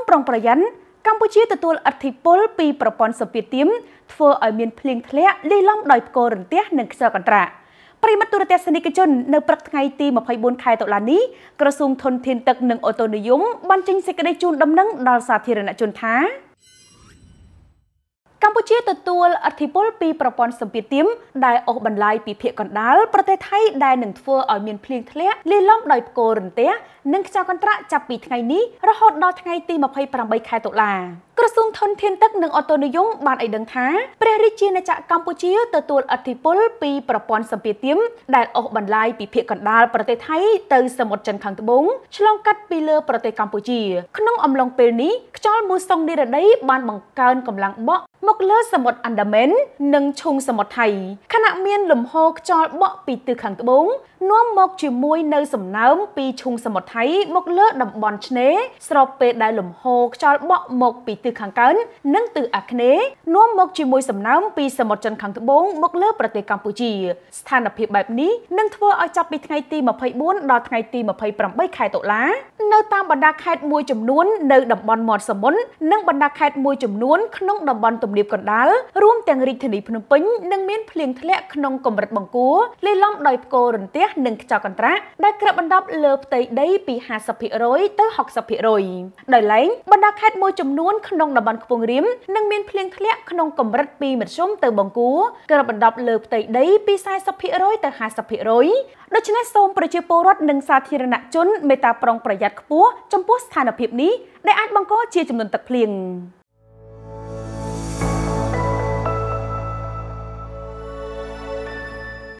ប្រុងប្រយ័ត្នកម្ពុជាទទួលឥទ្ធិពលពីប្រព័ន្ធសម្ពាធទាបធ្វើឲ្យមានភ្លៀងធ្លាក់លាយឡំដោយផ្គររន្ទះនិងខ្យល់កន្ត្រាក់ប្រិមត្តទូរទស្សនិកជននៅព្រឹកថ្ងៃទី24ខែតុលានេះក្រសួងធនធានទឹកនិងអូតូនិយមបានចេញសេចក្តីជូនដំណឹងដល់សាធារណជនថាកម្ពុជាទទួលឥទ្ធិពលពីប្រព័ន្ធសម្ពាធទាបដែលអូសបន្លាយពីភាគកណ្ដាលប្រទេសថៃដែលនឹងធ្វើឲ្យមានភ្លៀងធ្លាក់លាយឡំដោយផ្គររន្ទះនិងខ្យល់កន្ត្រាក់ចាប់ពីថ្ងៃនេះរហូតដល់ថ្ងៃទី28ខែតុលាក្រសួងធនធានទឹកនិងអូតូនិយមបានឲ្យដឹងថាព្រះរាជាណាចក្រកម្ពុជាទទួលឥទ្ធិពលពីប្រព័ន្ធសម្ពាធទាបដែលអូសបន្លាយពីភាគកណ្ដាលប្រទេសថៃទៅសមុទ្រចិនខាងត្បូងឆ្លងកាត់ពីលើប្រទេសកម្ពុជាក្នុងអំឡុងពេលនេះខ្យល់មូសុងនិរតីបានបង្កើនកម្លាំងបក់មកលើសមុទ្រអាណ្ដាមែននិងឈូងសមុទ្រថៃខណៈមានលំហូរខ្យល់បក់ពីទិសខាងត្បូងនាំមកជាមួយនៅសំណើមពីឈូងសមុទ្រថៃមកលើតំបន់ឆ្នេរស្របពេលដែលលំហូរខ្យល់បក់មកពីទិសខាងកើតនិងទិសអាគ្នេយ៍នាំមកជាមួយសំណើមពីសមុទ្រចិនខាងត្បូងមកលើប្រទេសកម្ពុជាស្ថានភាពបែបនេះនឹងធ្វើឲ្យចាប់ពីថ្ងៃទី24ដល់ថ្ងៃទី28ខែតុលានៅតាមបណ្ដាខេត្តមួយចំនួននៅតំបន់មាត់សមុទ្រនិងបណ្ដាខេត្តមួយចំនួនក្នុងតំបន់ទំនាបកណ្ដាលរួមទាំងរាជធានីភ្នំពេញនឹងមានភ្លៀងធ្លាក់ក្នុងកម្រិតបង្គួរលាយឡំដោយផ្គររន្ទះនិងខ្យល់កន្ត្រាក់ដែលគ្របដណ្ដប់លើផ្ទៃដីពី 50% ទៅ 60% ដោយឡែកបណ្ដាខេត្តមួយចំនួនក្នុងតំបន់ខ្ពង់រាបនឹងមានភ្លៀងធ្លាក់ក្នុងកម្រិតពីមធ្យមទៅបង្គួរគ្របដណ្ដប់លើផ្ទៃដីពី 40% ទៅ 50%ដូច្នេះសូមប្រជាពលរដ្ឋនិងសាធារណជនមេត្តាប្រុងប្រយ័ត្នខ្ពស់ចំពោះស្ថានភាពនេះដែលអាចបង្កជាចំនួនទឹកភ្លៀង